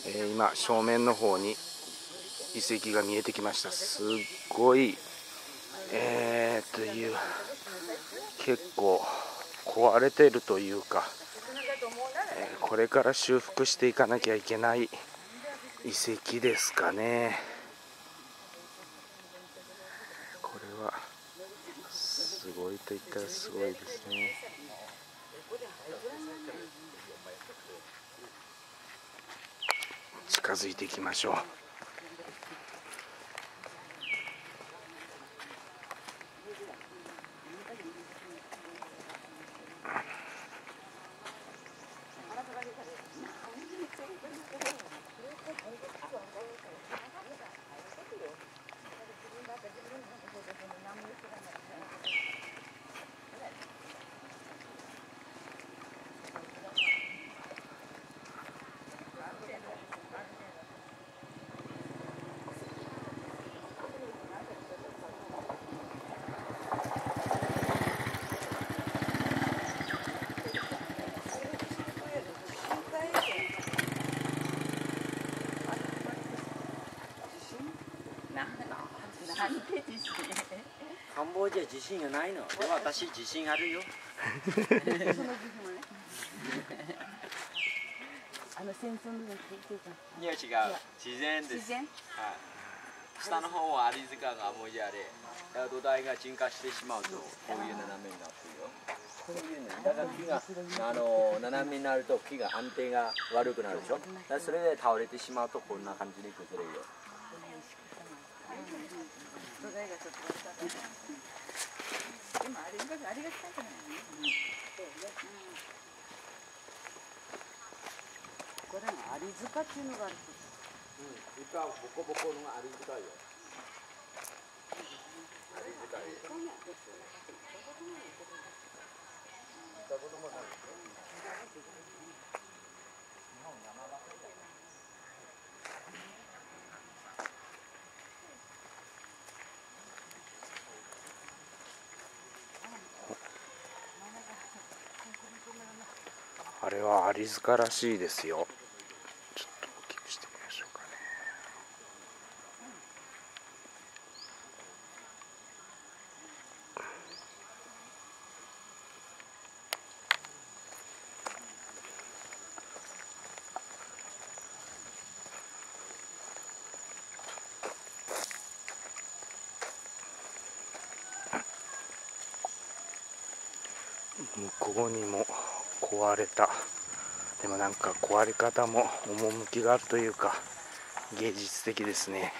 今正面の方に遺跡が見えてきました。すっごい、結構壊れているというか、これから修復していかなきゃいけない遺跡ですかね。これはすごいと言ったらすごいですね。近づいていきましょう。 カンボジア自信がないの。でも私自信あるよ。 その自信はね。戦争の時聞いてた。 いや違う。自然です。 自然？ はい。下の方はアリ塚がもやれ、土台が沈下してしまうとこういう斜めになってるよ。こういうね、だから木が斜めになると木が安定が悪くなるでしょ。だからそれで倒れてしまうとこんな感じに崩れるよ。 土台がちょっと悪かった。でもあれが近いじゃないの。これがアリ塚っていうのがある。 이따 먹고 오는 거 아리즈가요. 아리즈가요. あれはアリ塚らしいですよ。ちょっと大きくしてみましょうかね。向こうにも壊れた。でもなんか壊れ方も趣があるというか芸術的ですね。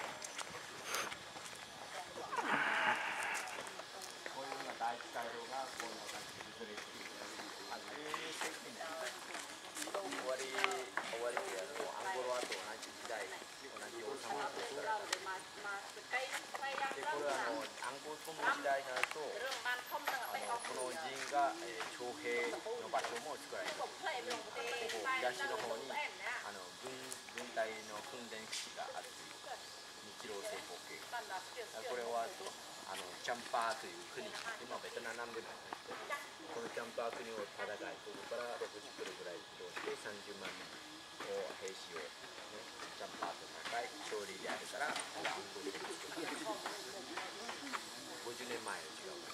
徴兵の場所も作られた。東の方に軍隊の訓練基地があるという日露戦法系。これはチャンパーという国、今ベトナムでもこのチャンパー国を戦い、ここから60キロぐらい移動して30万人を兵士を、チャンパーと戦い勝利であるから暗号戦ですけど、50年前違う。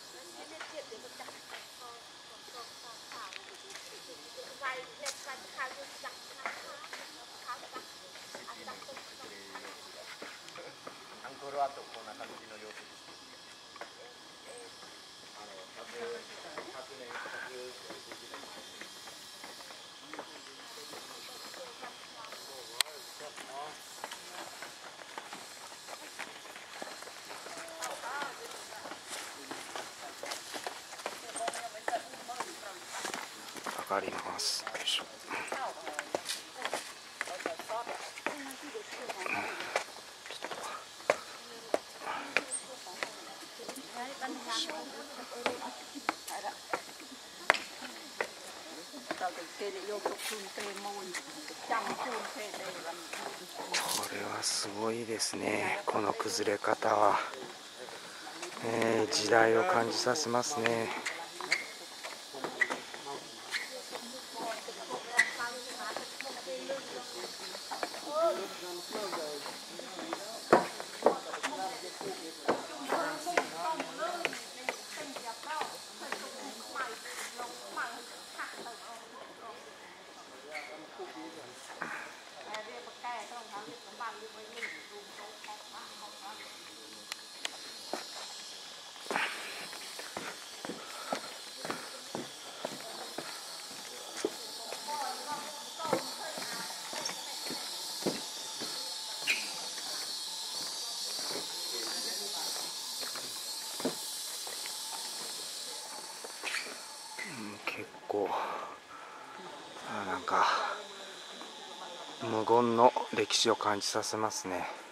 アンコールワットこんな感じの様子です。100年、150年前。 上がります。よいしょ。これはすごいですね。この崩れ方は、時代を感じさせますね。 結構なんか無言の歴史を感じさせますね。